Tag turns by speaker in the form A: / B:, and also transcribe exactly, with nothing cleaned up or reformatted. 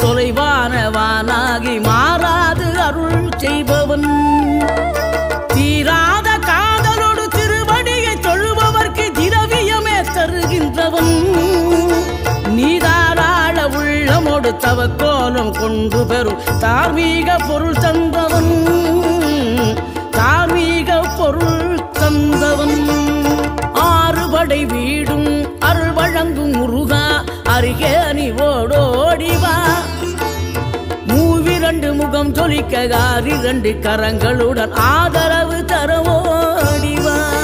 A: தொலைவானவானாகி மாறாது அருள் செய்பவன் தீராத காதலோடு திருவடியை தொழுபவர்க்கு திரவியமே தருகின்றவன் நீதாராள உள்ளமோடு தவக்கோலம் கொண்டு பெறும் தார்மீக பொருள் தந்தவன் தார்மீக பொருள் தந்தவன் ஆறுபடை வீடும் அருள் வழங்கும் முருகா அருகே நீ ஓடோடிவா மூவிரண்டு முகம் ஜொலிக்க ஆறிரண்டு கரங்களுடன் ஆதரவு தர ஓடிவா